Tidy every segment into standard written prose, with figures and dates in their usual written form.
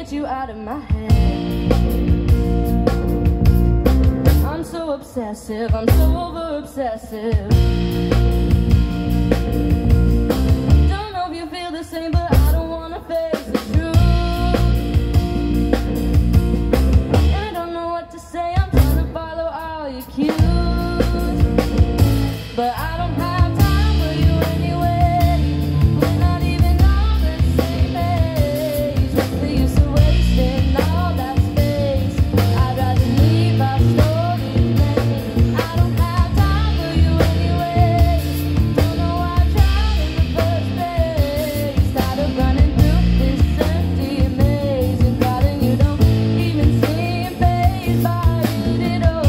get you out of my head. I'm so obsessive, I'm so over obsessive. Don't know if you feel the same, but I don't wanna face the truth. And I don't know what to say, I'm trying to follow all your cues, but I don't have time for you anyway. We're not even on the same page. What's the use of wasting all that space? I'd rather leave our story plain. I don't have time for you anyway. Don't know why I tried in the first place. Tired of running through this empty maze and plotting you don't even seem fazed by it all.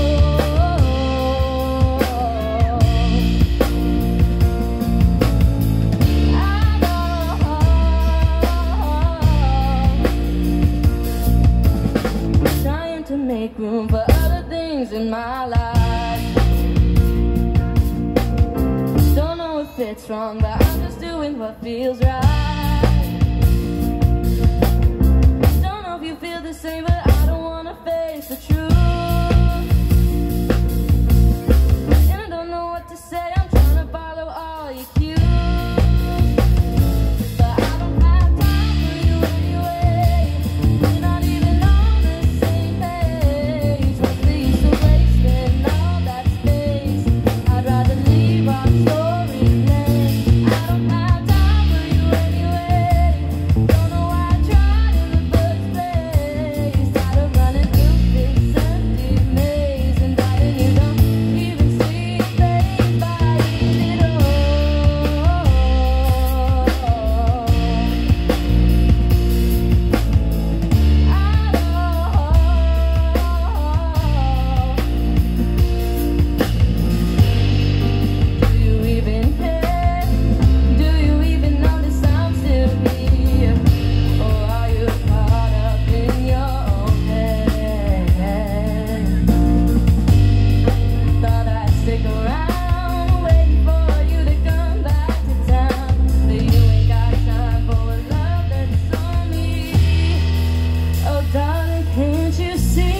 Trying to make room for other things in my life. Don't know if it's wrong, but I'm just doing what feels right. Don't know if you feel the same, but I don't wanna face the truth. And I don't know what to say, I'm trying to follow all your cues. But I don't have time for you anyway. We're not even on the same page. What's the use of wasting all that space? I'd rather leave our story plain. I don't have time for you anyway. Don't know why I tried in the first place. Tired of running through this empty maze and doubting you don't even see fazed by it all. Do you even care? Do you even notice I'm still here? Or are you caught up in your own head? Thought I'd stick around, waiting for you to come back to town, but you ain't got time for a love that's on me. Oh darling, can't you see?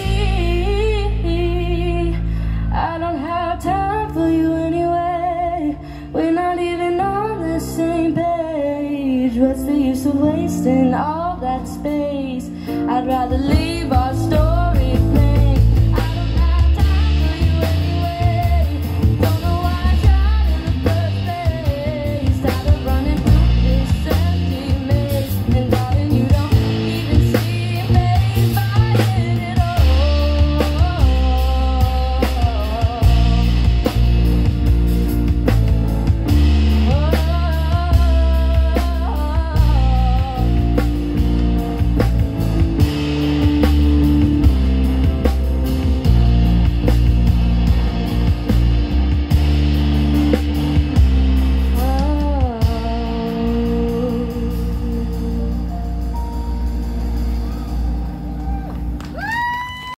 I don't have time for you anyway. We're not even on the same page. What's the use of wasting all that space? I'd rather leave our